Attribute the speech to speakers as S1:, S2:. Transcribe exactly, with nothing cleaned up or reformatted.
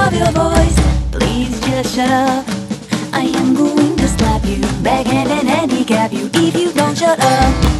S1: of your voice. Please just shut up. I am going to slap you, backhand and handicap you if you don't shut up.